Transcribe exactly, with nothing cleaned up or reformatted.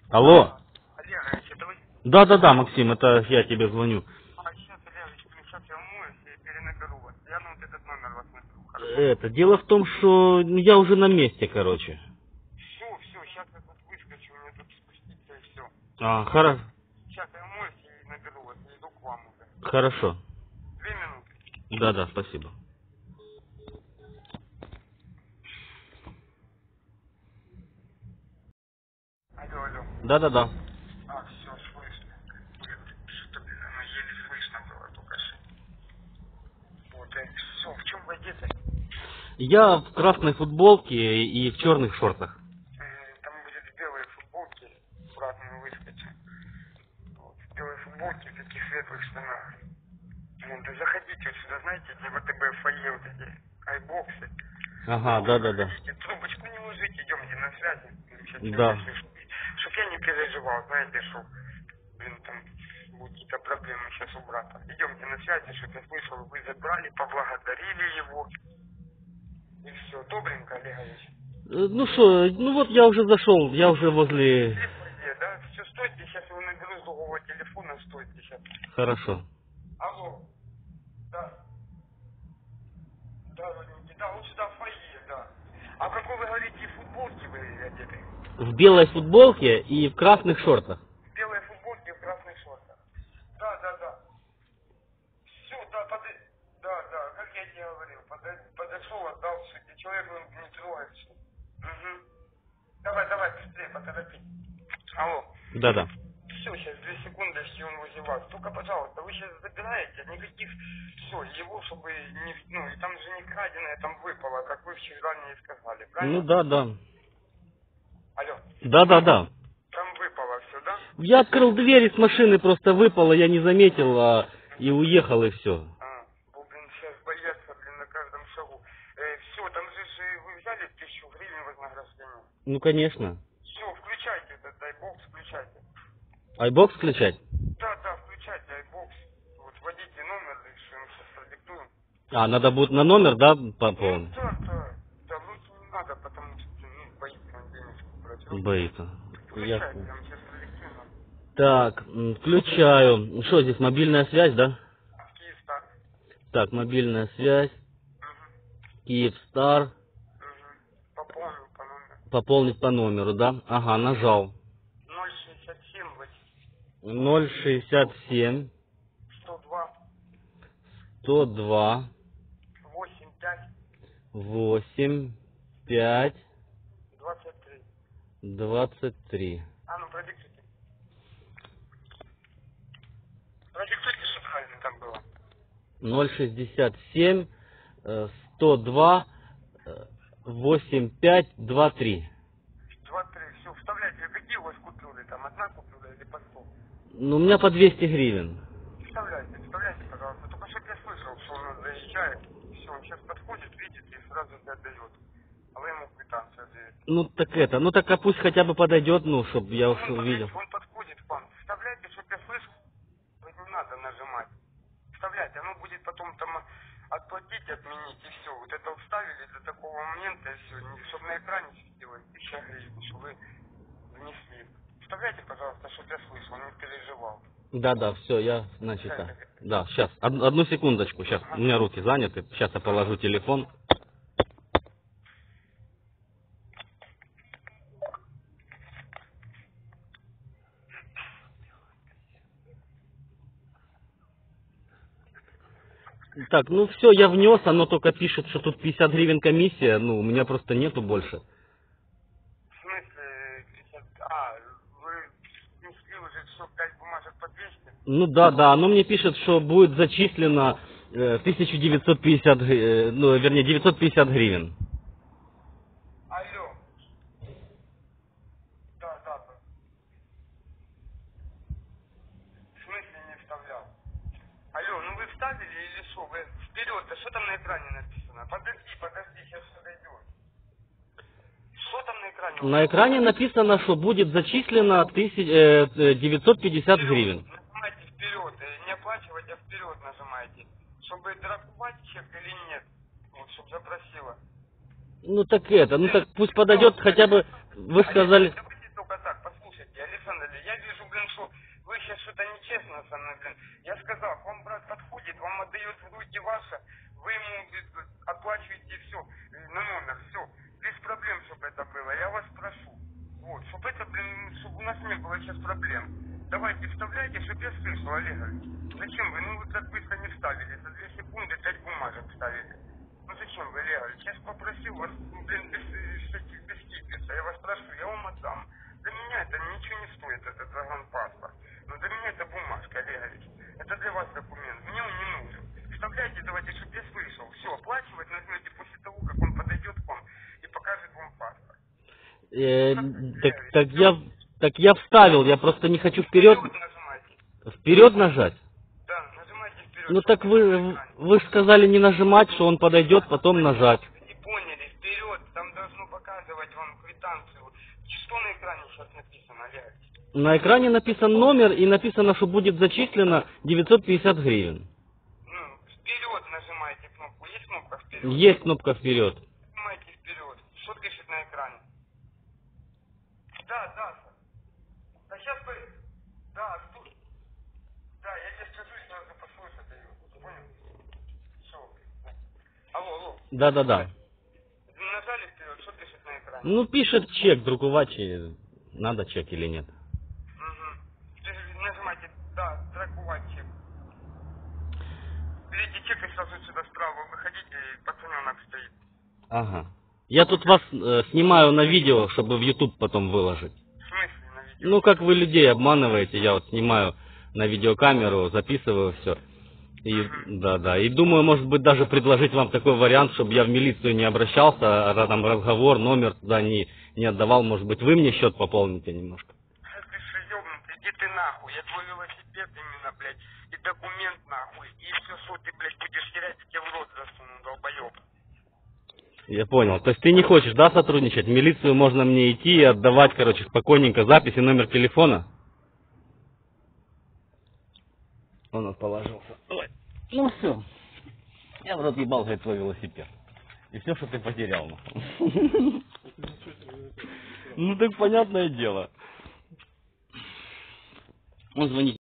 Алло. Олегович, это вы? Да-да-да, Максим, это я тебе звоню. А, сейчас, Олегович, сейчас я умоюсь и перенаберу вас. Я на вот этот номер вас наберу, хорошо? Это, дело в том, что ну, я уже на месте, короче. Все, все, сейчас я тут выскочу, мне тут спуститься и все. А, хоро... Сейчас я умоюсь и наберу вас, и иду к вам уже. Хорошо. Две минуты. Да-да, спасибо. Алло, алло. Да-да-да. А, все, слышно. Что-то, блин, оно еле слышно было только что. Вот, все, в чем вы одеты? Я в красной футболке и в черных шортах. М, Там будет белые футболки, аккуратно мы выскочим. Вот, белые футболки в таких светлых штанах. Ну, да заходите вот сюда, знаете, где ВТБ фойе вот эти айбоксы. Ага, да-да-да. Заходите, трубочку не ложите, идемте на связи. Сейчас Да. чтоб я не переживал, знаете, что, блин, там будут какие-то проблемы сейчас у брата. Идемте на связи, чтобы я слышал, вы забрали, поблагодарили его. И все, добренько, Олегович. Э, Ну что, ну вот я уже зашел, я уже возле... Где, да? Все, стойте, сейчас его наберу с другого телефона, стойте сейчас. Хорошо. Алло. Да. Да, родненький, да, вот сюда фойе, да. А в какой вы говорите футболке вы одеты? В белой футболке и в красных шортах. В белой футболке и в красных шортах. Да, да, да. Все, да, подо... да, да, как я тебе говорил, подо... подошел, отдал все, и человек он не трогает все. Угу. Давай, давай, быстрее, поторопись. Алло. Да-да. Все, сейчас две секунды, если он возле вас. Только, пожалуйста, вы сейчас забираете, никаких, все, его, чтобы не, ну, и там же не краденое, там выпало, как вы вчера мне и сказали, Ну правильно? да-да. Алло. Да-да-да. Там выпало все, да? Я открыл дверь, из машины просто выпало, я не заметил, а... и уехал, и все. А, ну, блин, сейчас боятся, блин, на каждом шагу. Э, все, там же же вы взяли тысячу гривен вознаграждения. Ну, конечно. Все, включайте этот айбокс, включайте. Айбокс включать? Да, да, включайте айбокс. Вот вводите номер, и что мы сейчас продиктуем. А, надо будет на номер, да, Ну, пополнить? да, да. Да, лучше не надо, потому что, ну, боится он денежку брать. Ну, Боится. включайте, Я... я вам сейчас продиктую. Так, м, включаю. Что здесь, мобильная связь, да? Киевстар. Так, мобильная связь. Киевстар. Угу. Пополнил по номеру. Пополнить по номеру, да? Ага, нажал. ноль шестьдесят семь ноль шестьдесят семь сто два сто два восемь пять восемь пять двадцать три. двадцать три. А ну продиктуйте. Продиктуйте, что правильно там было. ноль шестьдесят семь сто два восемь пять два три. два три. Все, вставляйте. Какие у вас купюры? Там одна купюра или по сто? Ну, у меня по двести гривен. Вставляйте, вставляйте, пожалуйста. Только чтобы я слышал, что он заезжает. Все, он сейчас подходит, видит и сразу же отдает. А вы ему квитанцию даете. Ну, так это, ну так а пусть хотя бы подойдет, ну, чтобы я уж Он, увидел. он подходит к вам. Вставляйте, чтобы я слышал. Вот не надо нажимать. Вставляйте, оно будет потом там отплатить, отменить и все. Вот это вставили до такого момента и все. Чтобы на экране светилось тысяча гривен, чтобы вы внесли. Вставляйте, пожалуйста, чтобы я слышал, не переживал. Да, да, все, я, значит, Сейчас, да. Да, сейчас, одну секундочку, сейчас, у меня руки заняты, сейчас я положу телефон. Так, ну все, я внес, оно только пишет, что тут пятьдесят гривен комиссия, ну, у меня просто нету больше. В смысле, пятьдесят? А, вы внесли уже все, пять бумажек по двести? Ну да, да, оно мне пишет, что будет зачислено э, тысяча девятьсот пятьдесят, э, ну, вернее, девятьсот пятьдесят гривен. Алло. Да, да, да. В смысле не вставлял? Алло, ну вы вставили или что? Вы вперед, да что там на экране написано? Подожди, подожди, сейчас подойдет. Что там на экране? На экране написано, что будет зачислено тысяч, э, э, девятьсот пятьдесят гривен. Нажимайте вперед, э, не оплачивать, а вперед нажимайте. Чтобы дорогувать чек или нет. Вот, чтобы запросила. Ну так это, ну так пусть подойдет хотя бы, вы сказали... Давайте только так, послушайте, Александр. сейчас что-то нечестно со мной, блин. Я сказал, к вам брат подходит, вам отдает в руки ваши, вы ему блин, оплачиваете все на номер, все. Без проблем, чтобы это было, я вас прошу. Вот, чтобы это, блин, чтобы у нас не было сейчас проблем. Давайте вставляйте, чтобы я слышал, Олегович. Зачем вы, ну вы так быстро не вставили, за две секунды пять бумажек вставили. Ну зачем вы, Олегович, я же попросил вас, блин, без, без, без киписа, я вас прошу, я вам отдам. Для меня это ничего не стоит, этот загранпаспорт. Но для меня это бумажка, Олегович. Это для вас документ, мне он не нужен. Вставляйте, давайте, чтобы я слышал. Все, оплачивать нажмете после того, как он подойдет к вам и покажет вам паспорт. Э, так, так я, так я вставил, я просто не хочу вперед, Вперед нажимайте. вперед нажать. Да, нажимайте вперед. Ну так вы, вы же сказали не нажимать, что он подойдет, потом нажать. Вы не поняли, вперед, там должно показывать вам квитанцию. Что на экране сейчас написано, Олегович? На экране написан номер и написано, что будет зачислено девятьсот пятьдесят гривен. Ну, вперед нажимайте кнопку. Есть кнопка вперед? Есть кнопка вперед. Нажимайте вперед. Что пишет на экране? Да, да, сэр. Да сейчас вы... Да, слушай. Да, я тебе скажу, сразу послушать даю. Понял? Все. Алло, алло. Да-да-да. Нажали вперед, что пишет на экране? Ну пишет чек, друкувати, чи надо чек или нет. Угу. Нажимайте, да, трекувать чек. Берите чек и сразу сюда справа выходите, и пацаненок стоит. Ага. Я тут вас э, снимаю на видео, чтобы в YouTube потом выложить. В смысле на видео? Ну, как вы людей обманываете, я вот снимаю на видеокамеру, записываю все. И, да, да. И думаю, может быть, даже предложить вам такой вариант, чтобы я в милицию не обращался, а там разговор, номер туда не, не отдавал. Может быть, вы мне счет пополните немножко. А ты что, ёбнутый, иди ты нахуй. Я твой велосипед именно, блядь, и документ нахуй. И все, что ты, блядь, будешь терять, я тебе в рот засуну, долбоёб. Я понял. То есть ты не хочешь, да, сотрудничать? В милицию можно мне идти и отдавать, короче, спокойненько запись и номер телефона? Он отположился. Ой. Ну все. Я в рот ебал, говорит, твой велосипед. И все, что ты потерял. Ну так понятное дело. Он звонит.